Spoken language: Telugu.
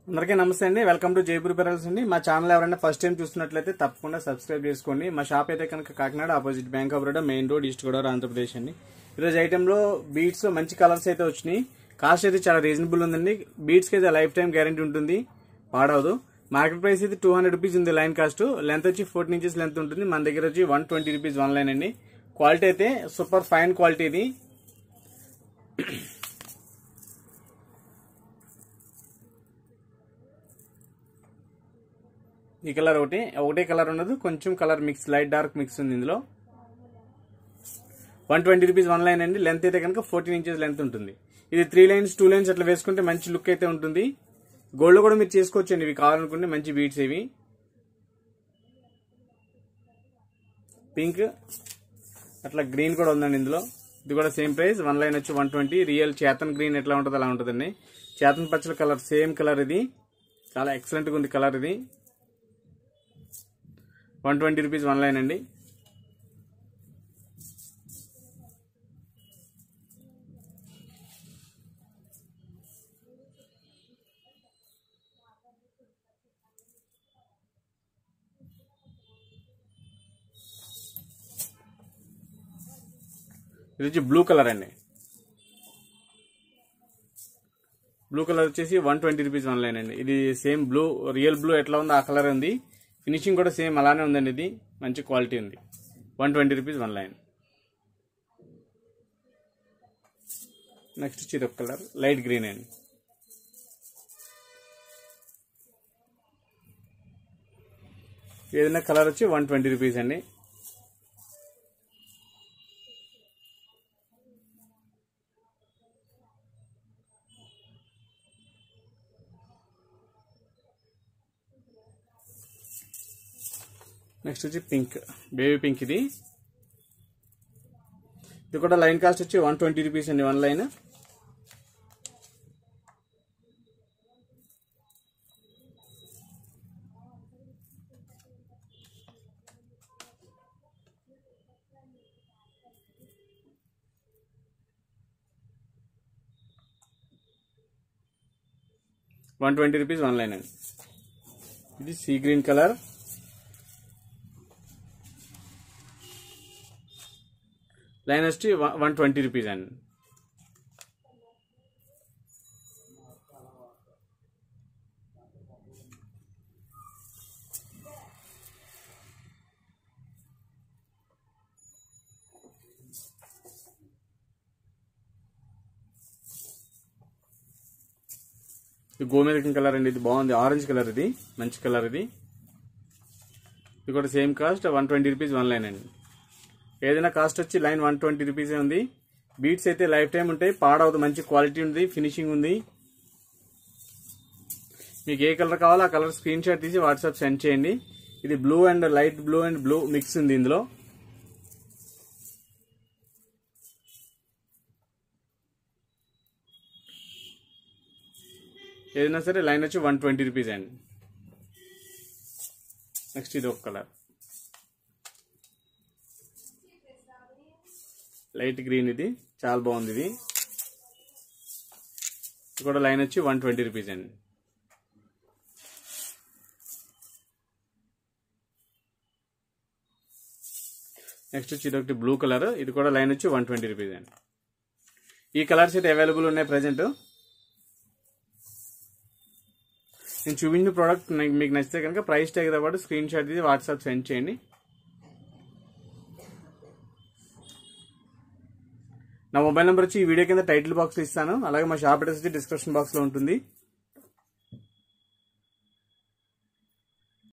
అందరికీ నమస్తే అండి. వెల్కమ్ టు జైపూర్ పెరల్స్ అండి. మా ఛానల్ ఎవరైనా ఫస్ట్ టైం చూస్తున్నట్లయితే తప్పకుండా సబ్స్క్రైబ్ చేసుకోండి. మా షాప్ అయితే కనుక Kakinada opposite bank of Baroda main road east Godavari Andhra Pradesh అండి. ఈరోజు ఐటెంలో బీట్స్ లో మంచి కలర్స్ అయితే వచ్చినాయి. కాస్ట్ అయితే చాలా రీజనబుల్ ఉందండి. బీట్స్ కి అయితే లైఫ్ టైం గ్యారంటీ ఉంటుంది, పాడవదు. మార్కెట్ ప్రైస్ అయితే 200 రూపీస్ ఉంది లైన్ కాస్ట్. లెంత్ వచ్చి 14 ఇంచెస్ లెంత్ ఉంటుంది. మన దగ్గర వచ్చి 120 రూపీస్ వన్ లైన్ అండి. క్వాలిటీ అయితే సూపర్ ఫైన్ క్వాలిటీ ఇది. ఈ కలర్ ఒకటే కలర్ ఉండదు, కొంచెం colour mix, light dark mix ఉంది ఇందులో. 120 రూపీస్ వన్ లైన్ అండి. లెంత్ అయితే కనుక 14 ఇంచెస్ లెంత్ ఉంటుంది. ఇది 3 లైన్స్ 2 లైన్స్ అట్లా వేసుకుంటే మంచి లుక్ అయితే ఉంటుంది. గోల్డ్ లో కూడా మీరు చేసుకోవచ్చండి, ఇవి కావాలనుకుంటే మంచి బీట్స్ ఇవి. పింక్ అట్లా గ్రీన్ కూడా ఉందండి ఇందులో. ఇది కూడా సేమ్ ప్రైస్. వన్ లైన్ వచ్చి 120. రియల్ చేతన్ గ్రీన్ ఎట్లా ఉంటుంది అలా ఉంటుందండి. చేతన్ పచ్చల కలర్, సేమ్ కలర్ ఇది. చాలా ఎక్సలెంట్ గా ఉంది కలర్ ఇది. 120 రూపీస్ వన్ లైన్ అండి. ఇది వచ్చి బ్లూ కలర్ అండి. బ్లూ కలర్ వచ్చేసి 120 రూపీస్ వన్ లైన్ అండి. ఇది సేమ్ బ్లూ, రియల్ బ్లూ ఎట్లా ఉందో ఆ కలర్ ఉంది. ఫినిషింగ్ కూడా సేమ్ అలానే ఉందండి. ఇది మంచి క్వాలిటీ ఉంది. 120 రూపీస్ వన్ లైన్. నెక్స్ట్ వచ్చి ఇది ఒక కలర్, లైట్ గ్రీన్ అండి. ఏదైనా కలర్ వచ్చి 120 రూపీస్ అండి. నెక్స్ట్ వచ్చి పింక్, బేబీ పింక్. ఇది కూడా లైన్ కాస్ట్ వచ్చి 120 రూపీస్ అండి వన్ లైన్. ₹120 వన్ లైన్ అండి. ఇది సీ గ్రీన్ కలర్. లైన్ వచ్చి 120 రూపీస్ అండి. ఇది గోమేదకం కలర్ అండి. ఇది బాగుంది, ఆరెంజ్ కలర్. ఇది మంచి కలర్. ఇది కూడా same cost 120 rupees one line అండి. ఏదైనా కాస్ట్ వచ్చి లైన్ 120 రూపీసే ఉంది. బీట్స్ అయితే లైఫ్ టైం ఉంటాయి, పాడవద్దు. మంచి క్వాలిటీ ఉంది, ఫినిషింగ్ ఉంది. మీకు ఏ కలర్ కావాలో ఆ కలర్ స్క్రీన్ షాట్ తీసి వాట్సాప్ సెండ్ చేయండి. ఇది blue and light blue and blue mix ఉంది ఇందులో. ఏదైనా సరే లైన్ వచ్చి 120 రూపీస్ అండి. నెక్స్ట్ ఇది ఒక కలర్, లైట్ గ్రీన్. ఇది చాలా బాగుంది. ఇది కూడా లైన్ వచ్చి 120 రూపీస్ అండి. నెక్స్ట్ వచ్చి ఇది ఒకటి బ్లూ కలర్. ఇది కూడా లైన్ వచ్చి 120 రూపీస్ అండి. ఈ కలర్స్ అయితే అవైలబుల్ ఉన్నాయి ప్రెసెంట్. నేను చూపించిన ప్రోడక్ట్ మీకు నచ్చితే కనుక ప్రైస్ ట్యాగ్తో పాటు స్క్రీన్ షాట్ తీసి వాట్సాప్ సెండ్ చేయండి. నా మొబైల్ నెంబర్ వచ్చి ఈ వీడియో కింద టైటిల్ బాక్స్ లో ఇస్తాను. అలాగే మా షాప్ అడ్రస్ వచ్చి డిస్క్రిప్షన్ బాక్స్ లో ఉంటుంది.